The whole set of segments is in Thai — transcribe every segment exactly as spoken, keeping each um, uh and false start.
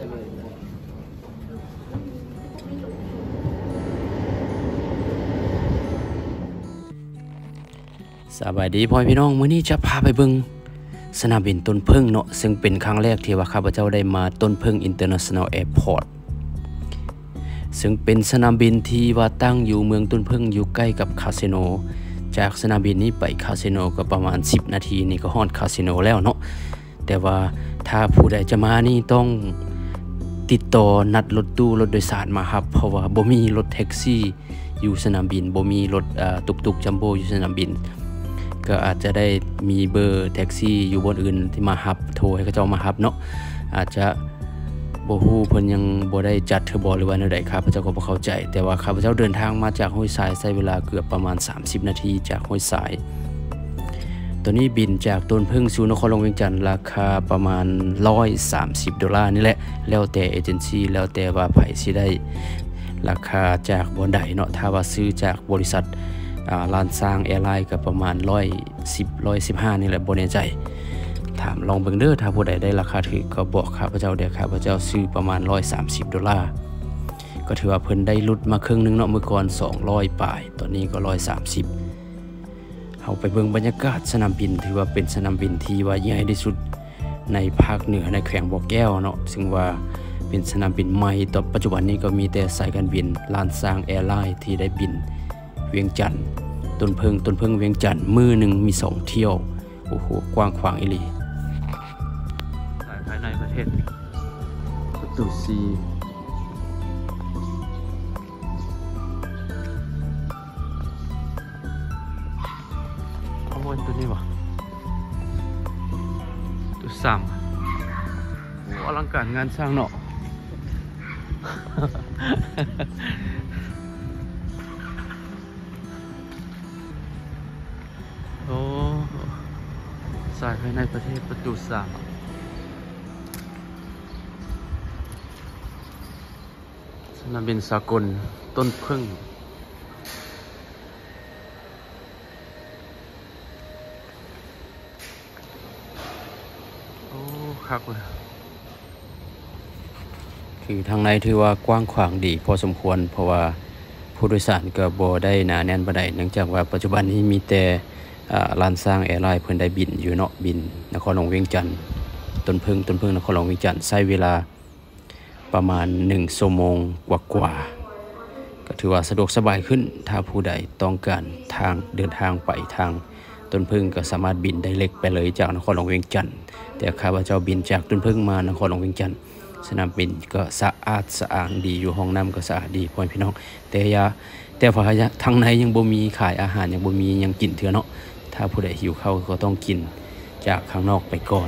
สบายดีพ่อพี่น้องมื้อนี้จะพาไปเบิ่งสนามบินต้นพึ่งเนาะซึ่งเป็นครั้งแรกที่ว่าข้าพเจ้าได้มาต้นพึ่ง International Airport ซึ่งเป็นสนามบินที่ว่าตั้งอยู่เมืองต้นพึ่งอยู่ใกล้กับคาสิโนจากสนามบินนี้ไปคาสิโนก็ประมาณสิบนาทีนี่ก็ฮอดคาสิโนแล้วเนาะแต่ว่าถ้าผู้ใดจะมานี่ต้องติดต่อนัดรถตู้รถโดยสารมาครับเพราะว่าบ่มีรถแท็กซี่อยู่สนามบินบ่มีรถเอ่อตุกๆจัมโบ้อยู่สนามบินก็อาจจะได้มีเบอร์แท็กซี่อยู่บนอื่นที่มารับโทรให้เขาเจ้ามารับเนาะอาจจะบ่ฮู้เพิ่นยังบ่ได้จัดเทอร์โบหรือว่าแนวใดครับพระเจ้าก็บ่เข้าใจแต่ว่าข้าพเจ้าเดินทางมาจากห้วยทรายใช้เวลาเกือบประมาณสามสิบนาทีจากห้วยทรายตัวนี้บินจากต้นพึ่งสู่นครหลวงเวียงจันทร์ราคาประมาณหนึ่งร้อยสามสิบดอลลาร์นี่แหละแล้วแต่เอเจนซี่แล้วแต่ว่าไผสิได้ราคาจากบ่ใดเนาะถ้าว่าซื้อจากบริษัทอ่าร้านสร้างแอร์ไลน์ก็ประมาณหนึ่งร้อยสิบ หนึ่งร้อยสิบห้านี่แหละบ่แน่ใจถามลองเบิ่งเด้อถ้าผู้ใดได้ราคาถูกก็บอกข้าพเจ้าเด้อข้าพเจ้าซื้อประมาณหนึ่งร้อยสามสิบดอลลาร์ก็ถือว่าเพิ่นได้ลดมาครึ่งนึงเนาะเมื่อก่อนสองร้อยปลายตอนนี้ก็หนึ่งร้อยสามสิบเฮาไปเบิ่งบรรยากาศสนามบินถือว่าเป็นสนามบินที่ว่าใหญ่ที่สุดในภาคเหนือในแขวงบ่อแก้วเนาะซึ่งว่าเป็นสนามบินใหม่ต่อปัจจุบันนี้ก็มีแต่สายการบินลานสร้างแอร์ไลน์ที่ได้บินเวียงจันทร์ต้นเพิงต้นเพิงเวียงจันทร์มื้อหนึ่งมีสองเที่ยวโอ้โหกว้างขวางอีหลีภายในประเทศประตูซีขบวนตัวนี้วะตัวสามโอ้อลังการงานสร้างเนาะ โอ้สายภายในประเทศประตูสามสนามบินสากลต้นพึ่งโอ้คักเลยคือทางในถือว่ากว้างขวางดีพอสมควรเพราะว่าผู้โดยสารก็บ่ได้หนาแน่นปานใดเนื่องจากว่าปัจจุบันนี้มีแต่ลานสร้างแอร์ไลน์เพิ่นได้บินอยู่เนาะบินนครหลวงเวียงจันทร์ต้นพึ่งต้นพึ่งนครหลวงเวียงจันทร์ใช้เวลาประมาณหนึ่งชั่วโมงกว่าๆก็ถือว่าสะดวกสบายขึ้นถ้าผู้ใดต้องการทางเดินทางไปทางต้นพึ่งก็สามารถบินได้เล็กไปเลยจากนครหลวงเวียงจันทร์แต่ข้าพเจ้าบินจากต้นพึ่งมานครหลวงเวียงจันทร์สนามบินก็สะอาดสะอ้านดีอยู่ห้องน้ำก็สะอาดดีพ่อพี่น้องแต่ยาแต่พอทางในยังบ่มีขายอาหารยังบ่มียังกินเถื่อเนาะถ้าผู้ใดหิวข้าวก็ต้องกินจากข้างนอกไปก่อน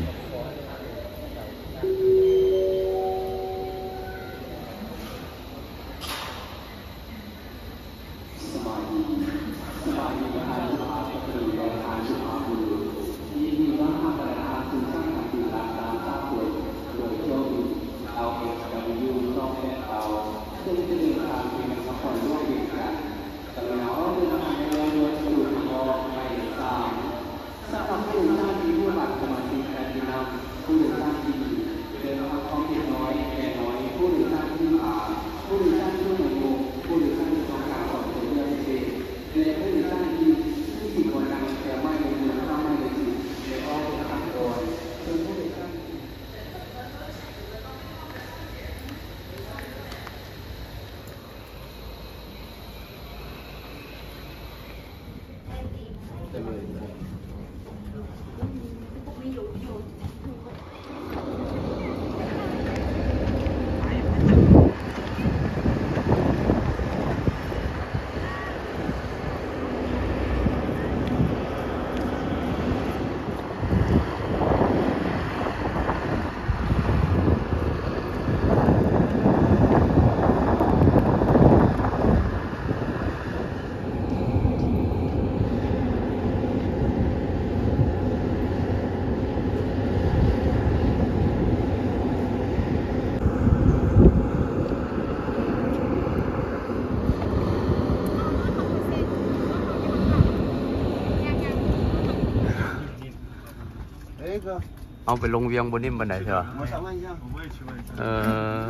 เอาไปลงเวียงบนนิ่มบันไดเถอะเออ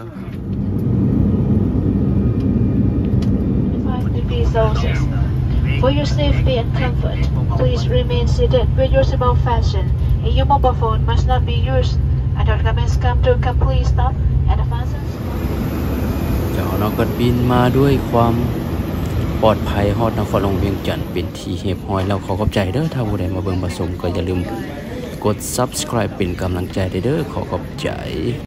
Resources. For your safety and comfort, please remain seated with your seatbelt fastened, and your mobile phone must not be used. Adult comments come to a complete stop at the fasten. เจ้าน้องก็บินมาด้วยความปลอดภัยฮอดนครหลวงเวียงจันทน์เป็นที่เรียบร้อยแล้วขอขอบใจเด้อถ้าผู้ใดมาเบิ่งมาชมก็อย่าลืมกด Subscribe เป็นกำลังใจเด้อขอขอบใจ